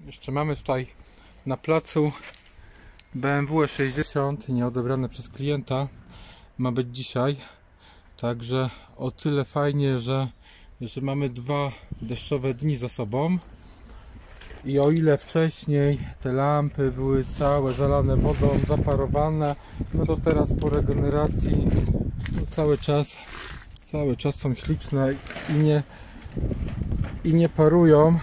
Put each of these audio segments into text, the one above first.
Jeszcze mamy tutaj na placu BMW E60 nieodebrane przez klienta. Ma być dzisiaj. Także o tyle fajnie, że mamy 2 deszczowe dni za sobą. I o ile wcześniej te lampy były całe zalane wodą, zaparowane, no to teraz po regeneracji no cały czas są śliczne i nie parują.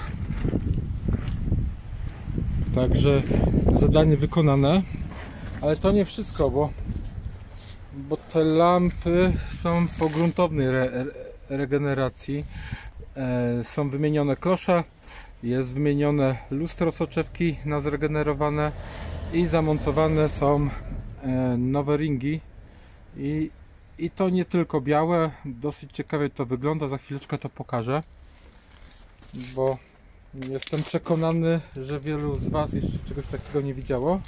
Także zadanie wykonane, ale to nie wszystko, bo te lampy są po gruntownej regeneracji. Są wymienione klosze, jest wymienione lustro soczewki na zregenerowane i zamontowane są nowe ringi i to nie tylko białe, dosyć ciekawie to wygląda, za chwileczkę to pokażę, bo jestem przekonany, że wielu z Was jeszcze czegoś takiego nie widziało.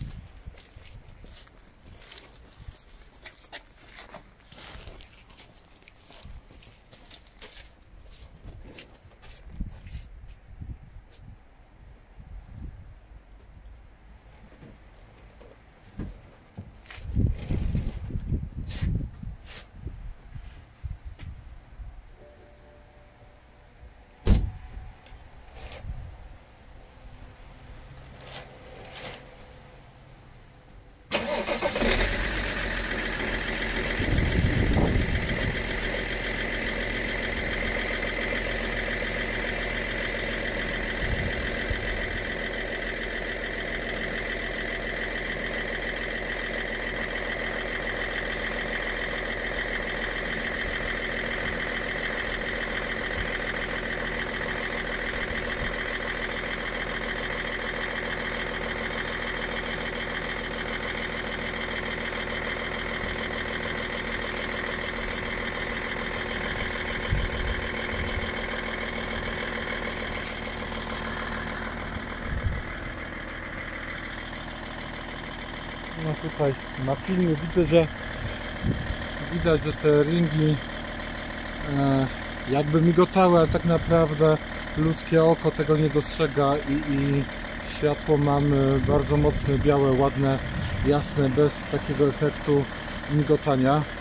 No tutaj na filmie widać, że te ringi jakby migotały, ale tak naprawdę ludzkie oko tego nie dostrzega i światło mamy bardzo mocne, białe, ładne, jasne, bez takiego efektu migotania.